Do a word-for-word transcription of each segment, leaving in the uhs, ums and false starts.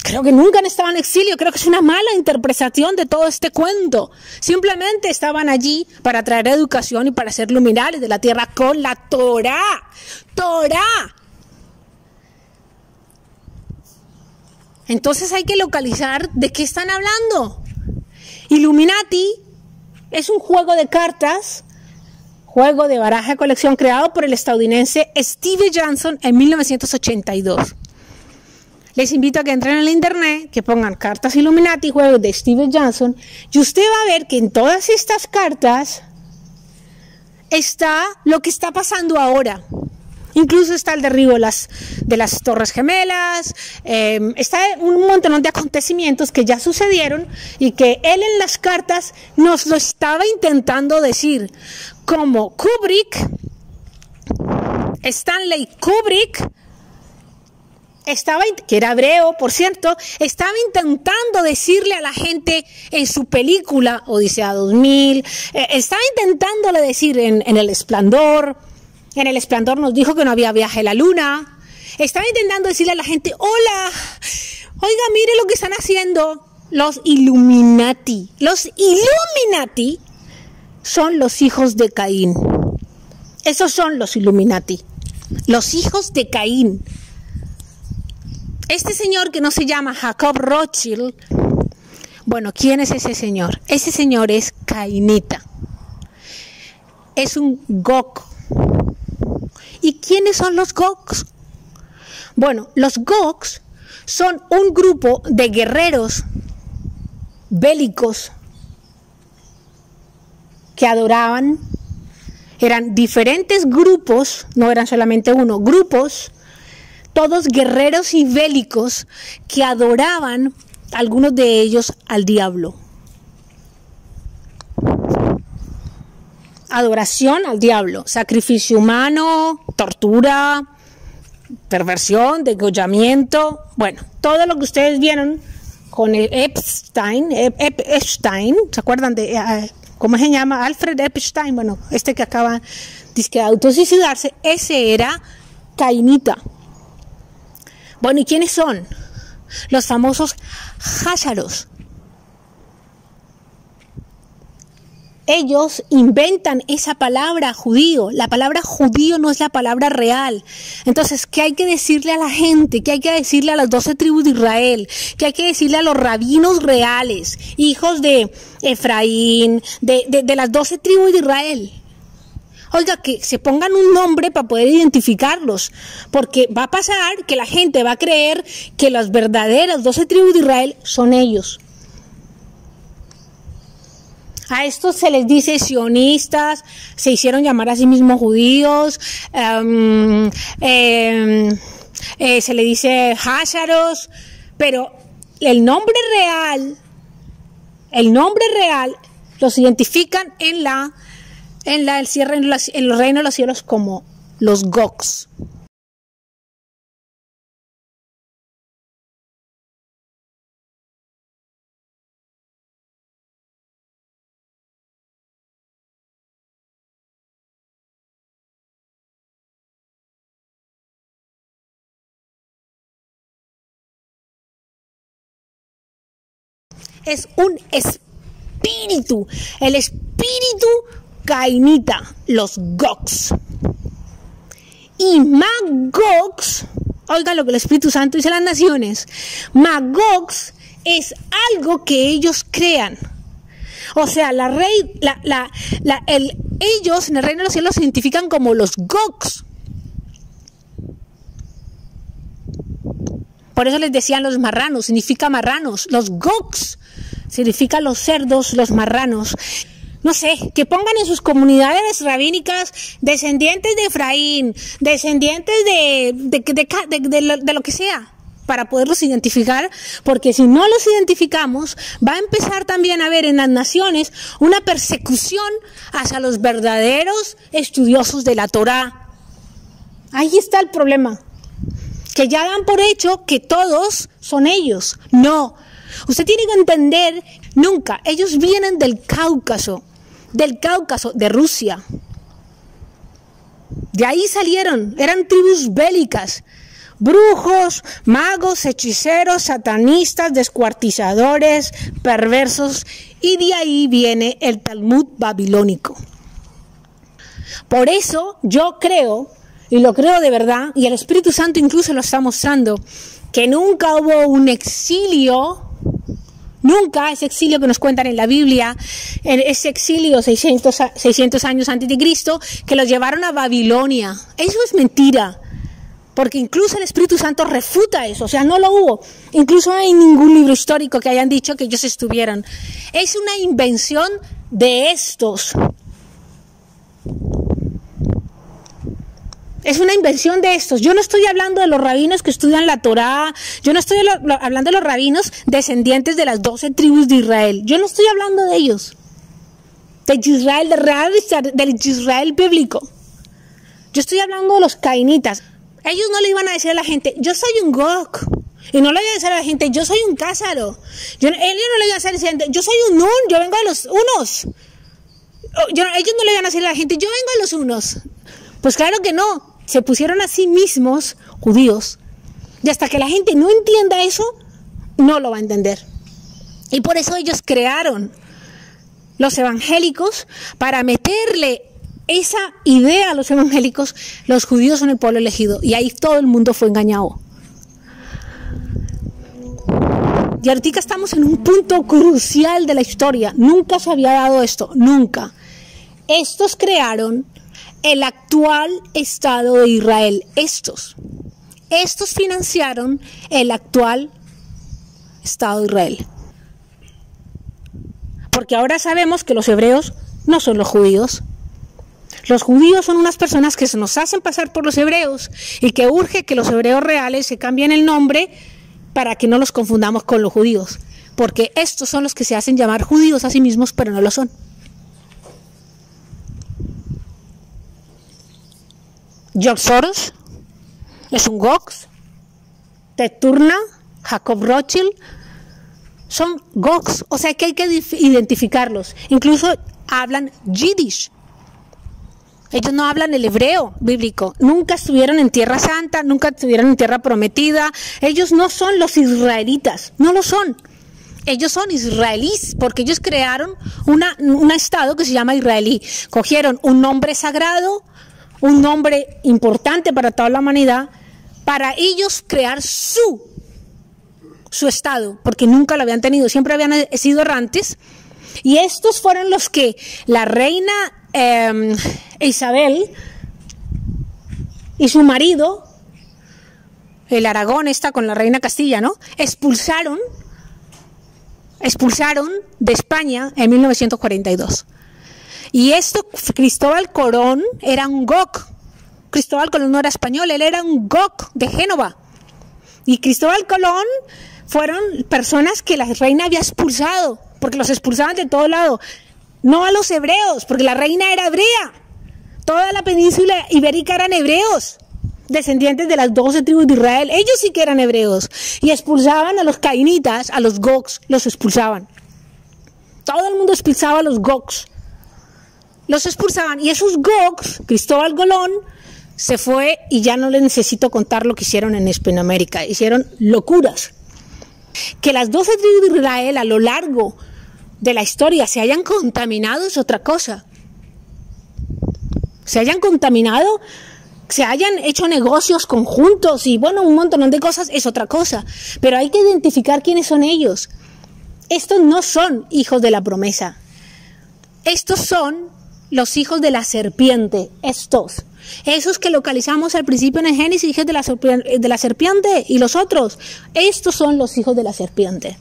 Creo que nunca han estado en exilio, creo que es una mala interpretación de todo este cuento. Simplemente estaban allí para traer educación y para ser luminarios de la tierra con la Torá. ¡Torá! Entonces hay que localizar de qué están hablando. Illuminati es un juego de cartas, juego de baraja de colección creado por el estadounidense Steve Johnson en mil novecientos ochenta y dos. Les invito a que entren en la internet, que pongan cartas Illuminati, juegos de Steve Johnson, y usted va a ver que en todas estas cartas está lo que está pasando ahora. Incluso está el derribo de las, de las Torres Gemelas, eh, está un montón de acontecimientos que ya sucedieron y que él en las cartas nos lo estaba intentando decir. Como Kubrick, Stanley Kubrick, estaba, que era hebreo, por cierto, estaba intentando decirle a la gente en su película Odisea dos mil, eh, estaba intentándole decir en, en El Esplendor, en El Esplendor nos dijo que no había viaje a la luna, estaba intentando decirle a la gente, hola, oiga, mire lo que están haciendo los Illuminati. Los Illuminati son los hijos de Caín. Esos son los Illuminati, los hijos de Caín. Este señor que no se llama Jacob Rothschild, bueno, ¿quién es ese señor? Ese señor es cainita. Es un Gog. ¿Y quiénes son los Gogs? Bueno, los Gogs son un grupo de guerreros bélicos que adoraban, eran diferentes grupos, no eran solamente uno, grupos, todos guerreros y bélicos que adoraban, algunos de ellos, al diablo. Adoración al diablo, sacrificio humano, tortura, perversión, degollamiento, bueno, todo lo que ustedes vieron con el Epstein, Ep Epstein, ¿se acuerdan de uh, cómo se llama? Alfred Epstein, bueno, este que acaba de autosuicidarse, ese era cainita. Bueno, ¿y quiénes son? Los famosos házaros. Ellos inventan esa palabra judío. La palabra judío no es la palabra real. Entonces, ¿qué hay que decirle a la gente? ¿Qué hay que decirle a las doce tribus de Israel? ¿Qué hay que decirle a los rabinos reales, hijos de Efraín, de, de, de las doce tribus de Israel? Oiga, que se pongan un nombre para poder identificarlos, porque va a pasar que la gente va a creer que las verdaderas doce tribus de Israel son ellos. A estos se les dice sionistas, se hicieron llamar a sí mismos judíos, um, eh, eh, se le dice házaros, pero el nombre real, el nombre real los identifican en la en la el cierre en, la, en el reino de los cielos como los Gogs. Es un espíritu, el espíritu cainita, los Gogs. Y Magogs, oigan lo que el Espíritu Santo dice a las naciones, Magogs es algo que ellos crean. O sea, la rey, la, la, la, el, ellos en el reino de los cielos se identifican como los Gogs. Por eso les decían los marranos, significa marranos. Los Gogs significa los cerdos, los marranos. No sé, que pongan en sus comunidades rabínicas descendientes de Efraín, descendientes de, de, de, de, de, de, lo, de lo que sea, para poderlos identificar, porque si no los identificamos, va a empezar también a haber en las naciones una persecución hacia los verdaderos estudiosos de la Torá. Ahí está el problema, que ya dan por hecho que todos son ellos. No, usted tiene que entender, nunca, ellos vienen del Cáucaso, del Cáucaso, de Rusia. De ahí salieron, eran tribus bélicas. brujos, magos, hechiceros, satanistas, descuartizadores, perversos, y de ahí viene el Talmud babilónico. Por eso yo creo, y lo creo de verdad, y el Espíritu Santo incluso lo está mostrando, que nunca hubo un exilio, nunca ese exilio que nos cuentan en la Biblia, ese exilio seiscientos, seiscientos años antes de Cristo, que los llevaron a Babilonia. Eso es mentira, porque incluso el Espíritu Santo refuta eso, o sea, no lo hubo. Incluso no hay ningún libro histórico que hayan dicho que ellos estuvieron. Es una invención de estos. Es una invención de estos. Yo no estoy hablando de los rabinos que estudian la Torá. Yo no estoy hablando de los rabinos descendientes de las doce tribus de Israel. Yo no estoy hablando de ellos. De Israel, de real, del Israel bíblico. Yo estoy hablando de los cainitas. Ellos no le iban a decir a la gente, yo soy un Gog. Y no le iban a decir a la gente, yo soy un Cásaro. Yo, ellos no le iban a decir, yo soy un Nun, yo vengo de los unos. Yo, ellos no le iban a decir a la gente, yo vengo de los unos. Pues claro que no. Se pusieron a sí mismos judíos. Y hasta que la gente no entienda eso, no lo va a entender. Y por eso ellos crearon los evangélicos, para meterle esa idea a los evangélicos, los judíos son el pueblo elegido. Y ahí todo el mundo fue engañado. Y ahorita estamos en un punto crucial de la historia. Nunca se había dado esto, nunca. Estos crearon el actual Estado de Israel. Estos. Estos financiaron el actual Estado de Israel. Porque ahora sabemos que los hebreos no son los judíos. Los judíos son unas personas que se nos hacen pasar por los hebreos y que urge que los hebreos reales se cambien el nombre para que no los confundamos con los judíos. Porque estos son los que se hacen llamar judíos a sí mismos, pero no lo son. George Soros es un Gox, Ted Turner, Jacob Rothschild, son Gox, o sea que hay que identificarlos. Incluso hablan Yiddish. Ellos no hablan el hebreo bíblico, nunca estuvieron en Tierra Santa, nunca estuvieron en Tierra Prometida. Ellos no son los israelitas, no lo son. Ellos son israelíes, porque ellos crearon una, un estado que se llama israelí. Cogieron un nombre sagrado, un nombre importante para toda la humanidad, para ellos crear su, su estado, porque nunca lo habían tenido, siempre habían sido errantes. Y estos fueron los que la reina eh, Isabel y su marido, el Aragón está con la reina Castilla, ¿no? Expulsaron, expulsaron de España en mil novecientos cuarenta y dos. Y esto, Cristóbal Colón era un Gog. Cristóbal Colón no era español, él era un Gog de Génova. Y Cristóbal Colón fueron personas que la reina había expulsado, porque los expulsaban de todo lado. No a los hebreos, porque la reina era hebrea. Toda la península ibérica eran hebreos, descendientes de las doce tribus de Israel. Ellos sí que eran hebreos. Y expulsaban a los cainitas, a los Gogs, los expulsaban. Todo el mundo expulsaba a los Gogs. Los expulsaban, y esos Gogs, Cristóbal Colón, se fue, y ya no les necesito contar lo que hicieron en Hispanoamérica. Hicieron locuras. Que las doce tribus de Israel a lo largo de la historia se hayan contaminado es otra cosa. Se hayan contaminado, se hayan hecho negocios conjuntos y bueno, un montón de cosas es otra cosa. Pero hay que identificar quiénes son ellos. Estos no son hijos de la promesa. Estos son los hijos de la serpiente, estos. Esos que localizamos al principio en el Génesis, hijos de la, de la serpiente, y los otros. Estos son los hijos de la serpiente.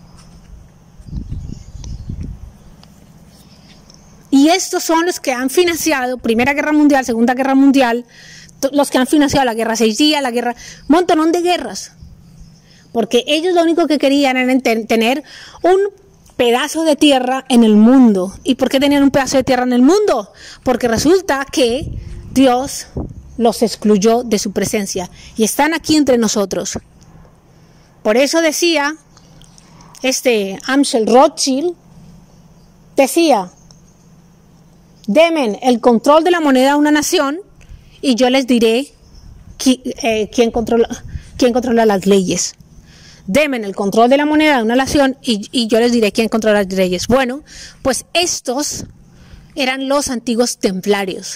Y estos son los que han financiado Primera Guerra Mundial, Segunda Guerra Mundial, los que han financiado la Guerra Seis Días, la guerra, un montón de guerras. Porque ellos lo único que querían era tener un pedazo de tierra en el mundo. ¿Y por qué tenían un pedazo de tierra en el mundo? Porque resulta que Dios los excluyó de su presencia y están aquí entre nosotros. Por eso decía este Amschel Rothschild, decía: demen el control de la moneda a una nación y yo les diré qui, eh, quién controla, quién controla las leyes. Denme el control de la moneda de una nación y, y yo les diré quién controla las leyes. Bueno, pues estos eran los antiguos templarios.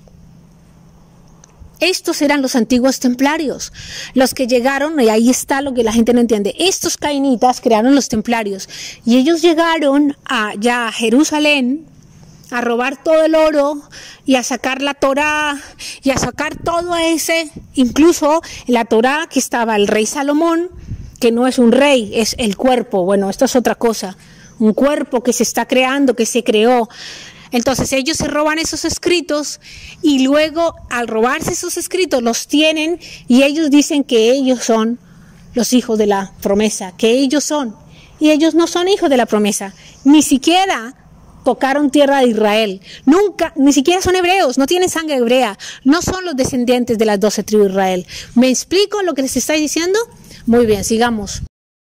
Estos eran los antiguos templarios, los que llegaron, y ahí está lo que la gente no entiende. Estos cainitas crearon los templarios y ellos llegaron a, ya a Jerusalén a robar todo el oro y a sacar la Torá y a sacar todo ese, incluso la Torá que estaba el rey Salomón, que no es un rey, es el cuerpo. Bueno, esto es otra cosa, un cuerpo que se está creando, que se creó. Entonces ellos se roban esos escritos y luego al robarse esos escritos los tienen y ellos dicen que ellos son los hijos de la promesa, que ellos son. Y ellos no son hijos de la promesa, ni siquiera tocaron tierra de Israel, nunca, ni siquiera son hebreos, no tienen sangre hebrea, no son los descendientes de las doce tribus de Israel. ¿Me explico lo que les estoy diciendo? Muy bien, sigamos.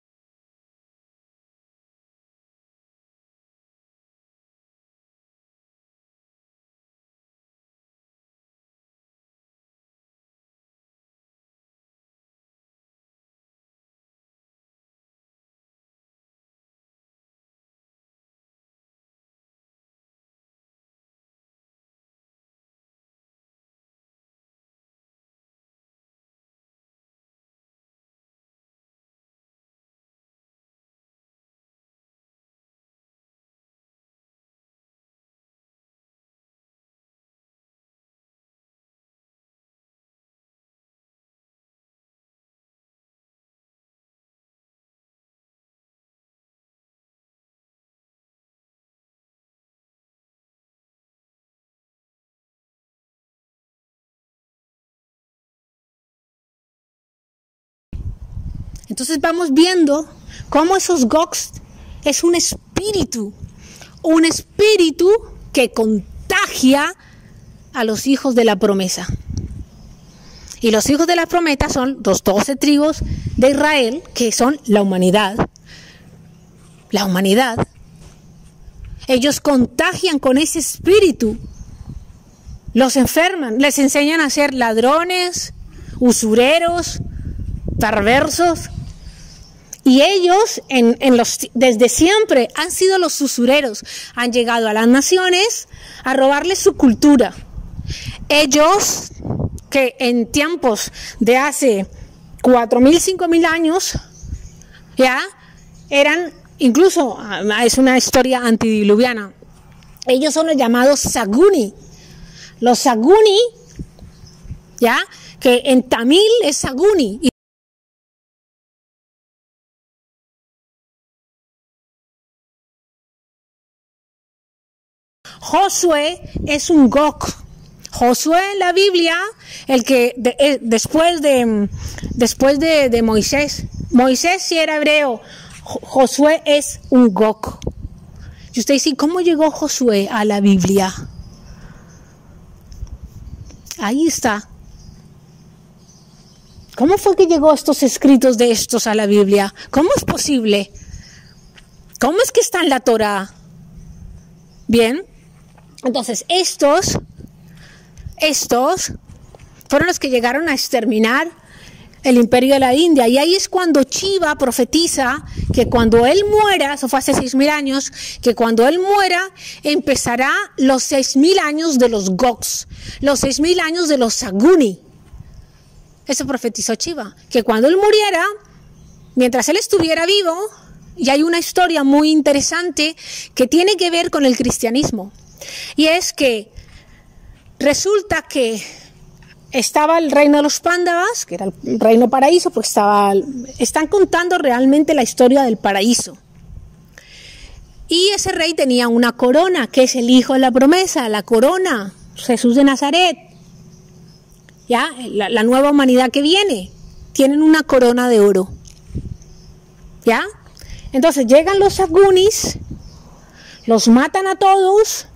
Entonces vamos viendo cómo esos Gogs es un espíritu, un espíritu que contagia a los hijos de la promesa. Y los hijos de la promesa son los doce tribus de Israel, que son la humanidad. La humanidad. Ellos contagian con ese espíritu. Los enferman, les enseñan a ser ladrones, usureros, perversos. Y ellos en, en los, desde siempre han sido los usureros, han llegado a las naciones a robarles su cultura. Ellos, que en tiempos de hace cuatro mil, cinco mil años, ya, eran, incluso, es una historia antidiluviana, ellos son los llamados Saguni. Los Saguni, ya, que en tamil es Saguni. Josué es un Gog. Josué en la Biblia, el que de, eh, después de después de, de Moisés, Moisés sí era hebreo, Josué es un Gog. Y usted dice, ¿cómo llegó Josué a la Biblia? Ahí está. ¿Cómo fue que llegó estos escritos de estos a la Biblia? ¿Cómo es posible? ¿Cómo es que está en la Torá? Bien. Entonces, estos, estos fueron los que llegaron a exterminar el imperio de la India. Y ahí es cuando Shiva profetiza que cuando él muera, eso fue hace seis mil años, que cuando él muera empezará los seis mil años de los Gogs, los seis mil años de los Saguni. Eso profetizó Shiva, que cuando él muriera, mientras él estuviera vivo, y hay una historia muy interesante que tiene que ver con el cristianismo. Y es que resulta que estaba el reino de los Pándavas, que era el reino paraíso, porque estaba, están contando realmente la historia del paraíso. Y ese rey tenía una corona, que es el hijo de la promesa, la corona, Jesús de Nazaret. Ya, la, la nueva humanidad que viene, tienen una corona de oro. ¿Ya? Entonces llegan los Sagunis, los matan a todos.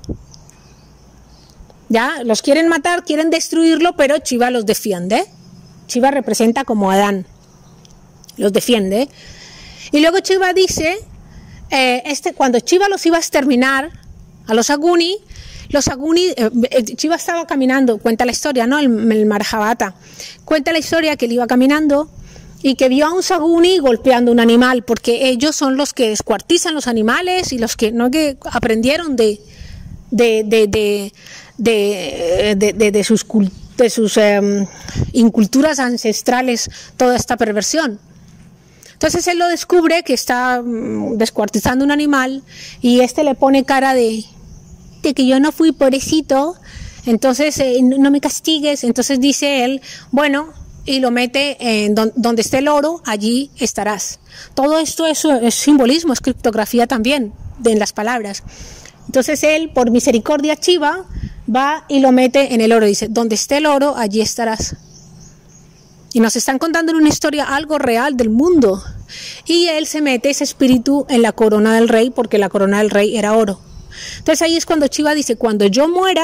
Ya, los quieren matar, quieren destruirlo, pero Shiva los defiende. Shiva representa como Adán, los defiende. Y luego Shiva dice, eh, este, cuando Shiva los iba a exterminar, a los Saguni, los Saguni, eh, Shiva estaba caminando, cuenta la historia, ¿no? El, el Mahabharata, cuenta la historia que él iba caminando y que vio a un saguni golpeando un animal, porque ellos son los que descuartizan los animales y los que no que aprendieron de de de de de, de, de, de sus de sus eh, inculturas ancestrales toda esta perversión. Entonces él lo descubre que está mm, descuartizando un animal y este le pone cara de, de que yo no fui, pobrecito, entonces eh, no, no me castigues. Entonces dice él, bueno, y lo mete en don, donde esté el oro, allí estarás. Todo esto es, es simbolismo, es criptografía también de, en las palabras. Entonces él, por misericordia chiva, va y lo mete en el oro. Dice, donde esté el oro, allí estarás. Y nos están contando en una historia algo real del mundo. Y él se mete ese espíritu en la corona del rey, porque la corona del rey era oro. Entonces ahí es cuando Chiva dice, cuando yo muera,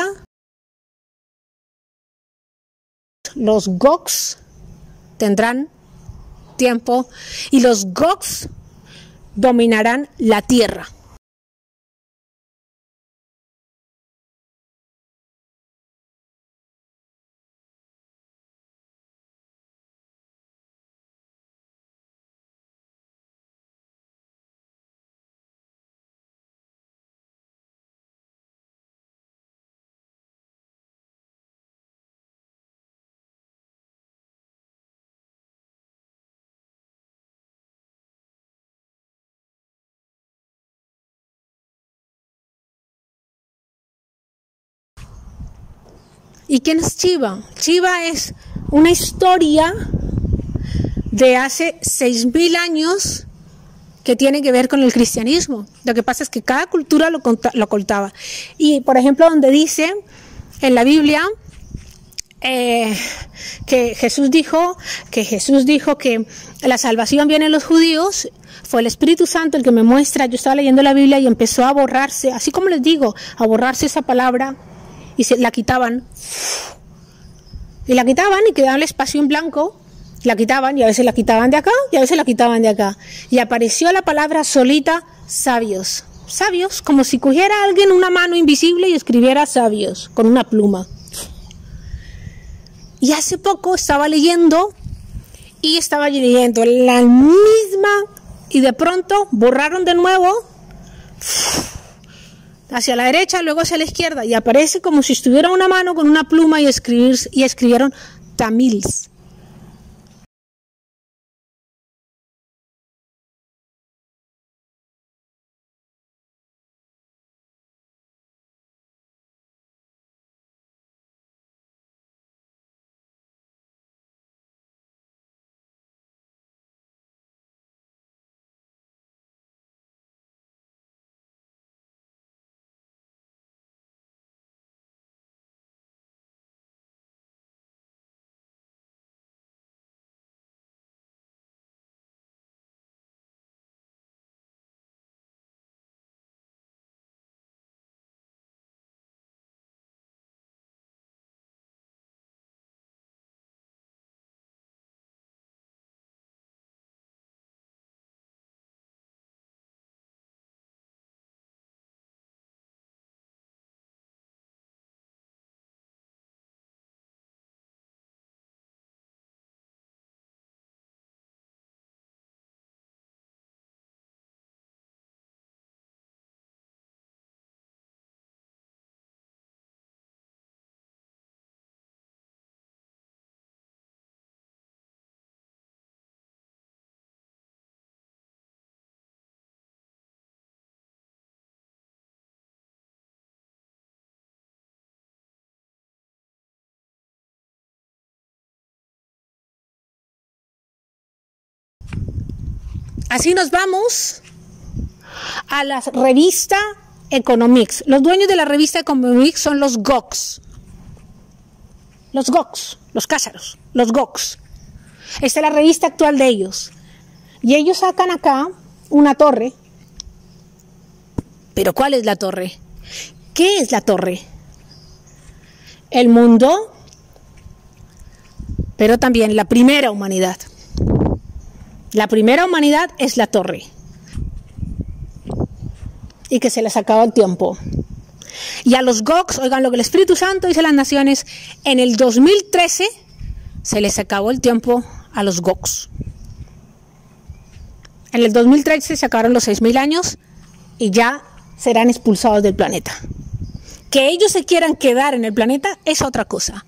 los Goks tendrán tiempo y los Goks dominarán la tierra. ¿Y quién es Chiva? Chiva es una historia de hace seis mil años que tiene que ver con el cristianismo. Lo que pasa es que cada cultura lo, lo contaba. Y, por ejemplo, donde dice en la Biblia eh, que Jesús dijo que Jesús dijo que la salvación viene en los judíos, fue el Espíritu Santo el que me muestra. Yo estaba leyendo la Biblia y empezó a borrarse, así como les digo, a borrarse esa palabra. Y se la quitaban, y la quitaban y quedaba el espacio en blanco, la quitaban y a veces la quitaban de acá y a veces la quitaban de acá. Y apareció la palabra solita, sabios, sabios, como si cogiera alguien una mano invisible y escribiera sabios con una pluma. Y hace poco estaba leyendo y estaba leyendo la misma y de pronto borraron de nuevo hacia la derecha, luego hacia la izquierda, y aparece como si estuviera una mano con una pluma y, escribir, y escribieron Tamils. Así nos vamos a la revista Economics. Los dueños de la revista Economics son los Goks. Los Goks, los cázaros, los Goks. Esta es la revista actual de ellos. Y ellos sacan acá una torre. ¿Pero cuál es la torre? ¿Qué es la torre? El mundo, pero también la primera humanidad. La primera humanidad es la torre. Y que se les acaba el tiempo. Y a los Goks, oigan lo que el Espíritu Santo dice a las naciones, en el dos mil trece se les acabó el tiempo a los Goks. En el dos mil trece se acabaron los seis mil años y ya serán expulsados del planeta. Que ellos se quieran quedar en el planeta es otra cosa.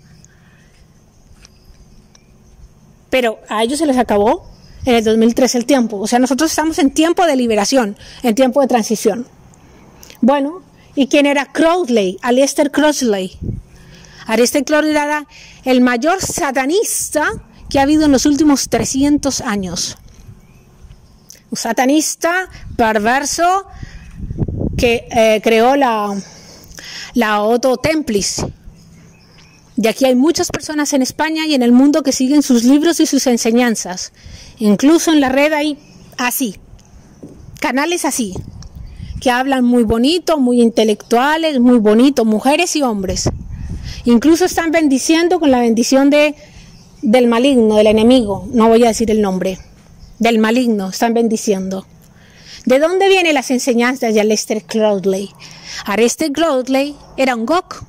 Pero a ellos se les acabó en el dos mil trece el tiempo. O sea, nosotros estamos en tiempo de liberación, en tiempo de transición. Bueno, ¿y quién era Crowley? Aleister Crowley. Aleister Crowley era el mayor satanista que ha habido en los últimos trescientos años. Un satanista perverso que eh, creó la, la Otto Templis. Y aquí hay muchas personas en España y en el mundo que siguen sus libros y sus enseñanzas. Incluso en la red hay así, canales así, que hablan muy bonito, muy intelectuales, muy bonito, mujeres y hombres. Incluso están bendiciendo con la bendición de, del maligno, del enemigo, no voy a decir el nombre, del maligno, están bendiciendo. ¿De dónde vienen las enseñanzas de Aleister Crowley? Aleister Crowley era un Gok.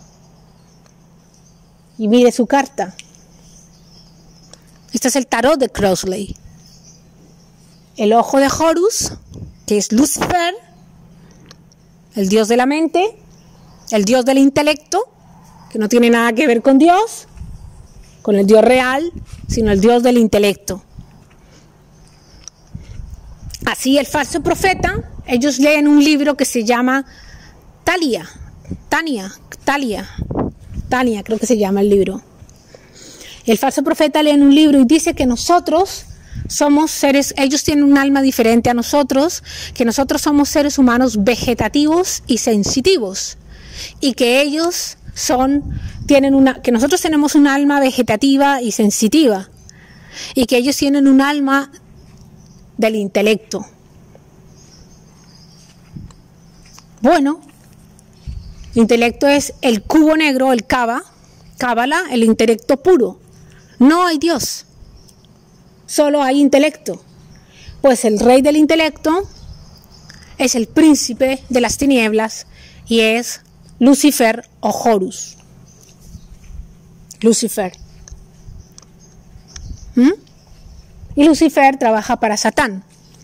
Y mire su carta. Este es el tarot de Crowley. El ojo de Horus, que es Lucifer, el dios de la mente, el dios del intelecto, que no tiene nada que ver con Dios, con el Dios real, sino el Dios del intelecto. Así el falso profeta, ellos leen un libro que se llama Talia, Tania, Talia, Tania creo que se llama el libro. El falso profeta lee un libro y dice que nosotros somos seres, ellos tienen un alma diferente a nosotros, que nosotros somos seres humanos vegetativos y sensitivos, y que ellos son, tienen una, que nosotros tenemos un alma vegetativa y sensitiva, y que ellos tienen un alma del intelecto. Bueno, intelecto es el cubo negro, el Kaba, Cábala, el intelecto puro. No hay Dios, solo hay intelecto. Pues el rey del intelecto es el príncipe de las tinieblas y es Lucifer o Horus. Lucifer. ¿Mm? Y Lucifer trabaja para Satán.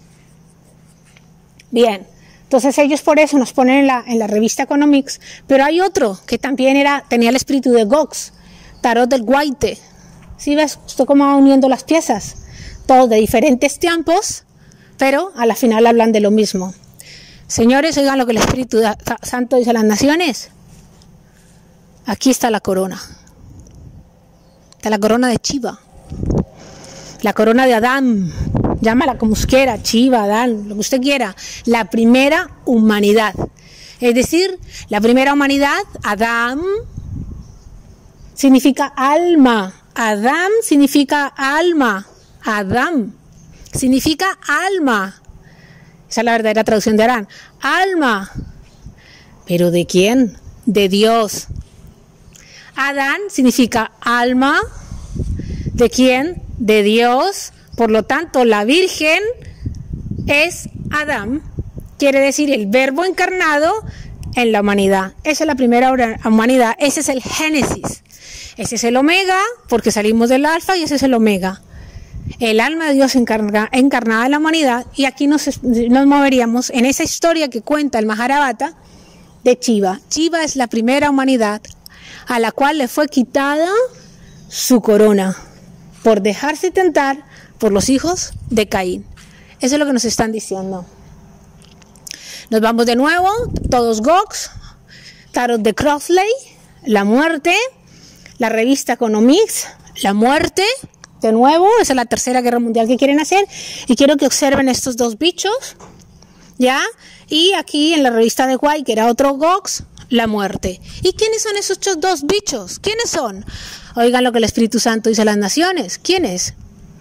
Bien, entonces ellos por eso nos ponen en la, en la revista Economics, pero hay otro que también era, tenía el espíritu de Gox, Tarot del Guaite. ¿Sí ves? Esto cómo va uniendo las piezas, todos de diferentes tiempos, pero a la final hablan de lo mismo. Señores, oigan lo que el Espíritu Santo dice a las naciones. Aquí está la corona. Está la corona de Chiva. La corona de Adán. Llámala como usted quiera, Chiva, Adán, lo que usted quiera. La primera humanidad. Es decir, la primera humanidad, Adán, significa alma. Adán significa alma. Adán significa alma. Esa es la verdadera traducción de Adán. Alma. ¿Pero de quién? De Dios. Adán significa alma. ¿De quién? De Dios. Por lo tanto, la Virgen es Adán. Quiere decir el verbo encarnado en la humanidad. Esa es la primera humanidad. Ese es el Génesis. Ese es el Omega, porque salimos del Alfa y ese es el Omega. El alma de Dios encarna, encarnada en la humanidad, y aquí nos, nos moveríamos en esa historia que cuenta el Mahabharata de Chiva. Chiva es la primera humanidad a la cual le fue quitada su corona por dejarse tentar por los hijos de Caín. Eso es lo que nos están diciendo. Nos vamos de nuevo, todos Gox, Tarot de Crowley, la muerte, la revista Economics, la muerte. De nuevo, esa es la tercera guerra mundial que quieren hacer, y quiero que observen estos dos bichos, ¿ya? Y aquí en la revista de White, que era otro Gox, la muerte. ¿Y quiénes son esos dos bichos? ¿Quiénes son? Oigan lo que el Espíritu Santo dice a las naciones. ¿Quiénes?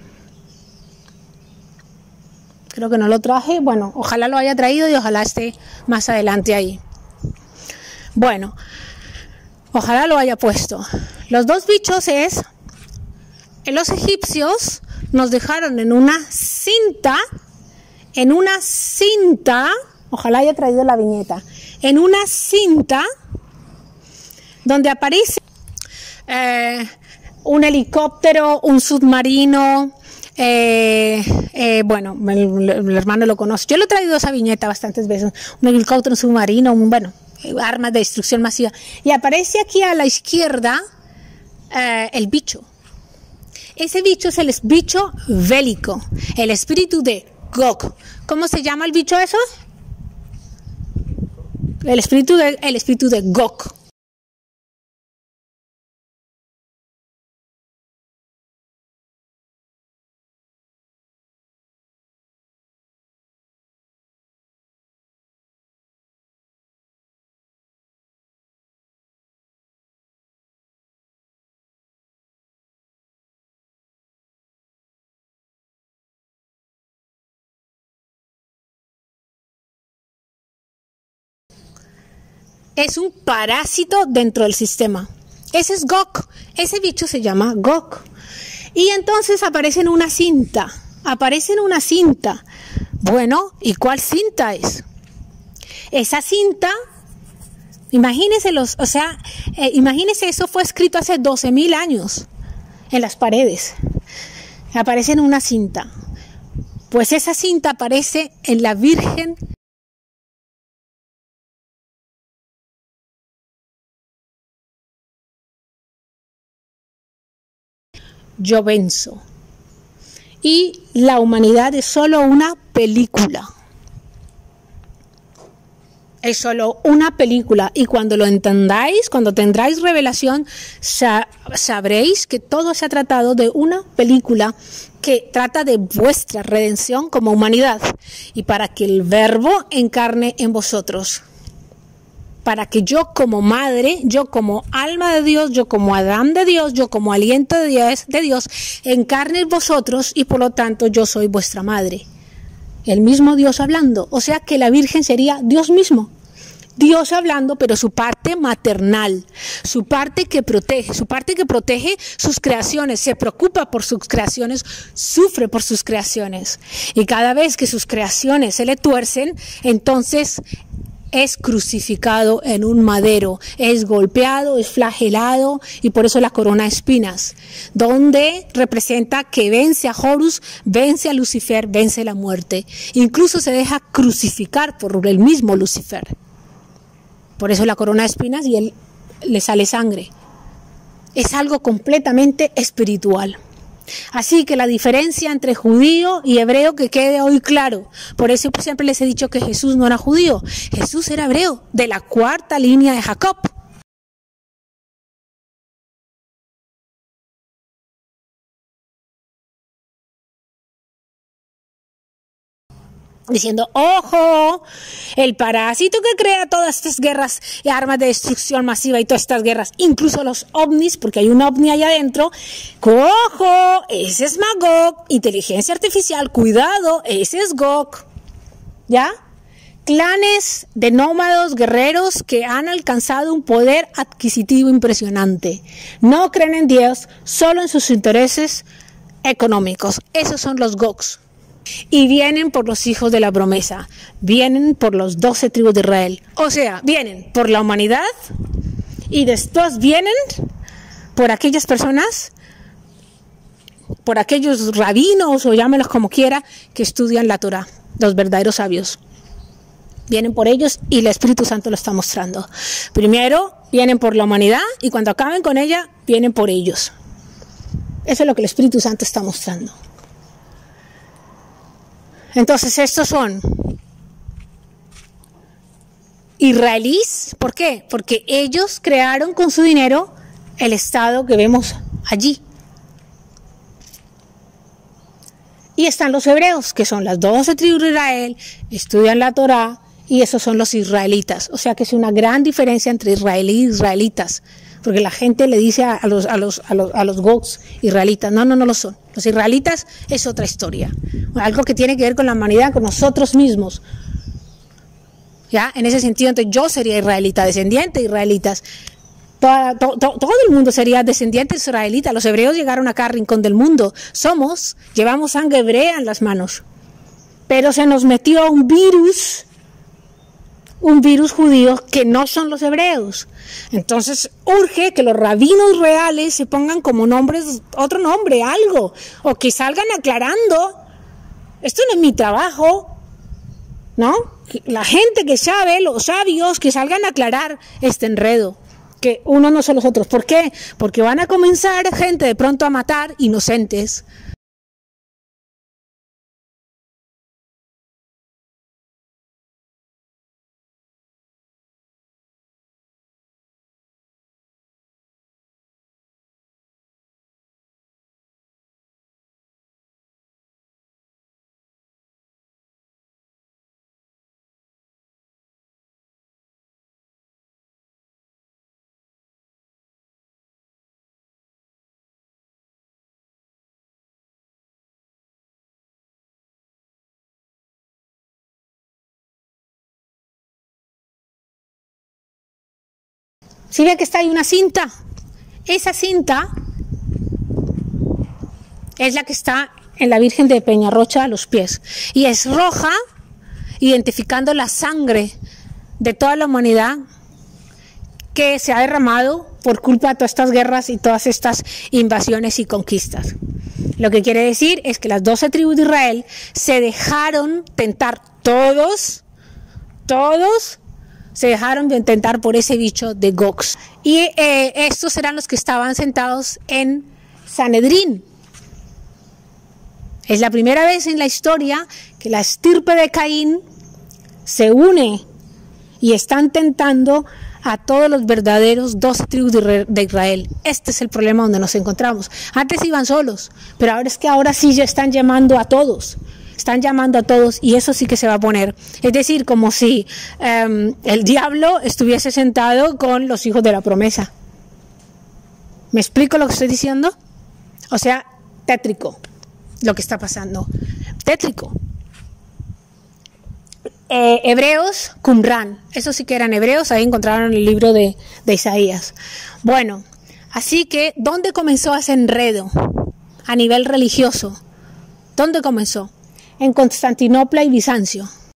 Creo que no lo traje. Bueno, ojalá lo haya traído y ojalá esté más adelante ahí. Bueno, ojalá lo haya puesto. Los dos bichos es... Los egipcios nos dejaron en una cinta, en una cinta, ojalá haya traído la viñeta, en una cinta donde aparece eh, un helicóptero, un submarino, Eh, eh, bueno, el, el hermano lo conoce. Yo lo he traído esa viñeta bastantes veces. Un helicóptero submarino, un, bueno, armas de destrucción masiva. Y aparece aquí a la izquierda eh, el bicho. Ese bicho es el bicho bélico, el espíritu de Gog. ¿Cómo se llama el bicho eso? El espíritu de, el espíritu de Gog. Es un parásito dentro del sistema. Ese es Gog. Ese bicho se llama Gog. Y entonces aparece en una cinta. Aparece en una cinta. Bueno, ¿y cuál cinta es? Esa cinta, imagínense los, o sea, eh, imagínense, eso fue escrito hace doce mil años en las paredes. Aparece en una cinta. Pues esa cinta aparece en la Virgen. Yo venzo. Y la humanidad es solo una película. Es solo una película. Y cuando lo entendáis, cuando tendráis revelación, sa- sabréis que todo se ha tratado de una película que trata de vuestra redención como humanidad. Y para que el Verbo encarne en vosotros. Para que yo como madre, yo como alma de Dios, yo como Adán de Dios, yo como aliento de Dios, de Dios, encarne en vosotros y por lo tanto yo soy vuestra madre. El mismo Dios hablando. O sea que la Virgen sería Dios mismo. Dios hablando, pero su parte maternal, su parte que protege, su parte que protege sus creaciones, se preocupa por sus creaciones, sufre por sus creaciones. Y cada vez que sus creaciones se le tuercen, entonces es crucificado en un madero, es golpeado, es flagelado, y por eso la corona de espinas, donde representa que vence a Horus, vence a Lucifer, vence la muerte. Incluso se deja crucificar por el mismo Lucifer. Por eso la corona de espinas y él le sale sangre. Es algo completamente espiritual. Así que la diferencia entre judío y hebreo, que quede hoy claro. Por eso siempre les he dicho que Jesús no era judío. Jesús era hebreo, de la cuarta línea de Jacob. Diciendo, ojo, el parásito que crea todas estas guerras y armas de destrucción masiva y todas estas guerras, incluso los ovnis, porque hay un ovni allá adentro, ojo, ese es Magog, inteligencia artificial, cuidado, ese es Gog, ¿ya? Clanes de nómados guerreros que han alcanzado un poder adquisitivo impresionante. No creen en Dios, solo en sus intereses económicos. Esos son los Gogs. Y vienen por los hijos de la promesa, vienen por los doce tribus de Israel. O sea, vienen por la humanidad y después vienen por aquellas personas, por aquellos rabinos o llámelos como quiera, que estudian la Torah, los verdaderos sabios. Vienen por ellos y el Espíritu Santo lo está mostrando. Primero vienen por la humanidad y cuando acaben con ella, vienen por ellos. Eso es lo que el Espíritu Santo está mostrando. Entonces estos son israelíes. ¿Por qué? Porque ellos crearon con su dinero el estado que vemos allí. Y están los hebreos, que son las doce tribus de Israel, estudian la Torá, y esos son los israelitas. O sea que es una gran diferencia entre israelí y israelitas. Porque la gente le dice a los, a los, a los, a los Gogs israelitas, no, no, no lo son. Los israelitas es otra historia. Algo que tiene que ver con la humanidad, con nosotros mismos. ¿Ya? En ese sentido, entonces yo sería israelita, descendiente de israelitas. Toda, to, to, todo el mundo sería descendiente israelita. Los hebreos llegaron a cada rincón del mundo. Somos, llevamos sangre hebrea en las manos. Pero se nos metió un virus, un virus judío que no son los hebreos. Entonces urge que los rabinos reales se pongan como nombres, otro nombre, algo, o que salgan aclarando. Esto no es mi trabajo, ¿no? La gente que sabe, los sabios, que salgan a aclarar este enredo, que uno no son los otros. ¿Por qué? Porque van a comenzar gente de pronto a matar inocentes. ¿Sí ve que está ahí una cinta? Esa cinta es la que está en la Virgen de Peñarrocha a los pies. Y es roja, identificando la sangre de toda la humanidad que se ha derramado por culpa de todas estas guerras y todas estas invasiones y conquistas. Lo que quiere decir es que las doce tribus de Israel se dejaron tentar, todos, todos, se dejaron de tentar por ese bicho de Gog. Y eh, estos eran los que estaban sentados en Sanedrín. Es la primera vez en la historia que la estirpe de Caín se une y están tentando a todos los verdaderos doce tribus de Israel. Este es el problema donde nos encontramos. Antes iban solos, pero ahora es que ahora sí ya están llamando a todos. Están llamando a todos y eso sí que se va a poner. Es decir, como si um, el diablo estuviese sentado con los hijos de la promesa. ¿Me explico lo que estoy diciendo? O sea, tétrico lo que está pasando. Tétrico. Eh, hebreos, Qumran. Esos sí que eran hebreos, ahí encontraron el libro de, de Isaías. Bueno, así que, ¿dónde comenzó ese enredo a nivel religioso? ¿Dónde comenzó? En Constantinopla y Bizancio.